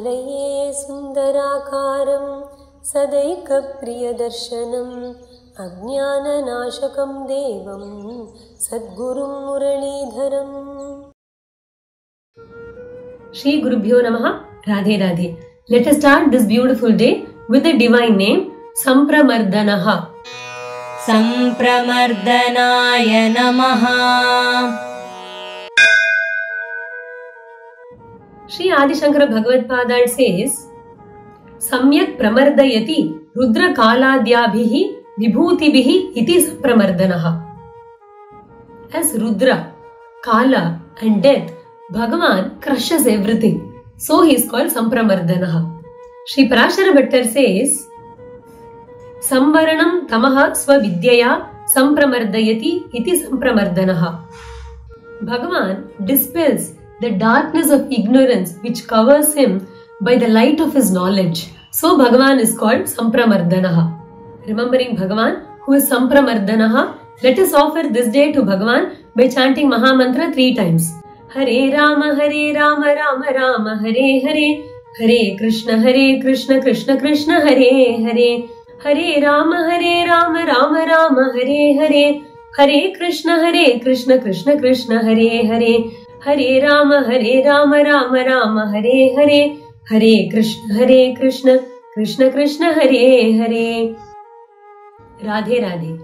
आलये सुन्दराकारं सदैकप्रियदर्शनम् अज्ञाननाशकं देवं सद्गुरुं मुरलीधरम्. Shri Gurubhyo Namaha. Radhe Radhe. Let us start this beautiful day with the divine name Sampramardanaha. Sampramardanaya Namaha. Shri Adi Shankara Bhagavad Padar says, Samyak pramardayati rudra kaladhyabhihi vibhutibihi iti Sampramardanaha. As Rudra, Kala and Death, Bhagavan crushes everything. So he is called Sampramardanaha. Shri Parashara Bhattar says, Samvaranam tamaha svavidyaya Sampramardayati iti Sampramardanaha. Bhagavan dispels the darkness of ignorance which covers him by the light of his knowledge. So Bhagavan is called Sampramardanaha. Remembering Bhagavan, who is Sampramardanaha, let us offer this day to Bhagavan by chanting Mahamantra 3 times. Hare Rama, Rama Rama, Hare Hare, Hare Krishna, Krishna Krishna, Hare Hare, Hare Rama, Rama Rama, Hare Hare, Hare Krishna, Krishna Krishna, Hare Hare, Hare Rama, Rama Rama, Hare Hare, Hare Krishna, Krishna Krishna, Hare Hare. Radhe Radhe.